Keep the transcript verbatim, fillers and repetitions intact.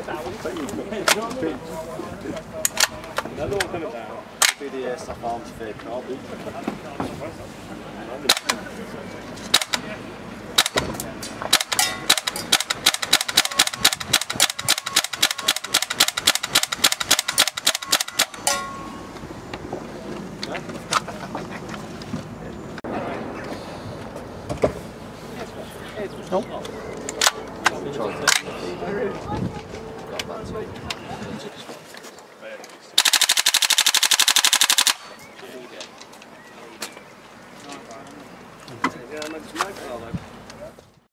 Another one coming down. Be the Airsoft Arms Fair car. Nope. Got that too.